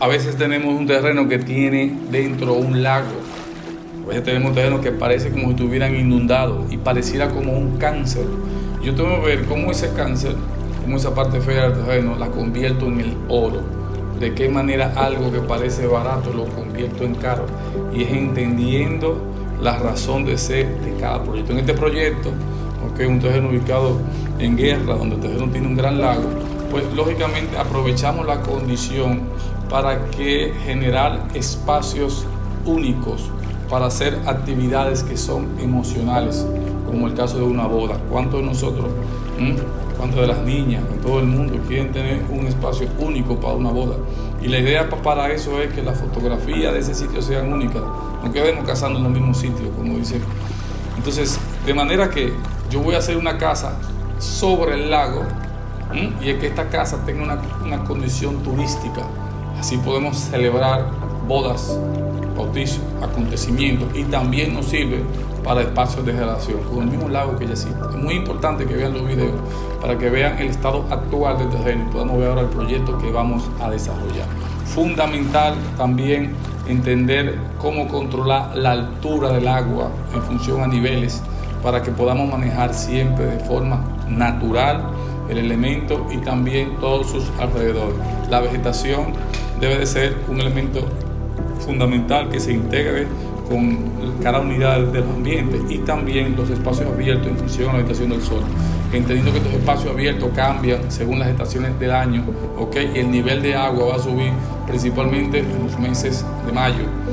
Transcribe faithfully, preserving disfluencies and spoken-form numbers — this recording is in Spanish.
a veces tenemos un terreno que tiene dentro un lago. A veces tenemos terrenos que parece como si estuvieran inundados y pareciera como un cáncer. Yo tengo que ver cómo ese cáncer, cómo esa parte fea del terreno la convierto en el oro. De qué manera algo que parece barato lo convierto en caro. Y es entendiendo la razón de ser de cada proyecto. En este proyecto, okay, un terreno ubicado en Guerra, donde el terreno tiene un gran lago, pues lógicamente aprovechamos la condición para que generar espacios únicos para hacer actividades que son emocionales, como el caso de una boda. ¿Cuántos de nosotros, ¿Mm? cuántos de las niñas en todo el mundo quieren tener un espacio único para una boda? Y la idea para eso es que las fotografías de ese sitio sean únicas, no quedemos cazando en los mismos sitios, como dice. Entonces, de manera que yo voy a hacer una casa sobre el lago, ¿Mm? y es que esta casa tenga una, una condición turística. Así podemos celebrar bodas, bautizos, acontecimientos, y también nos sirve para espacios de relación con el mismo lago que ya existe. Es muy importante que vean los videos para que vean el estado actual del terreno y podamos ver ahora el proyecto que vamos a desarrollar. Fundamental también entender cómo controlar la altura del agua en función a niveles para que podamos manejar siempre de forma natural el elemento y también todos sus alrededores. La vegetación debe de ser un elemento fundamental que se integre con cada unidad del ambiente, y también los espacios abiertos en función a la estación del sol, entendiendo que estos espacios abiertos cambian según las estaciones del año, ¿okay? Y el nivel de agua va a subir principalmente en los meses de mayo,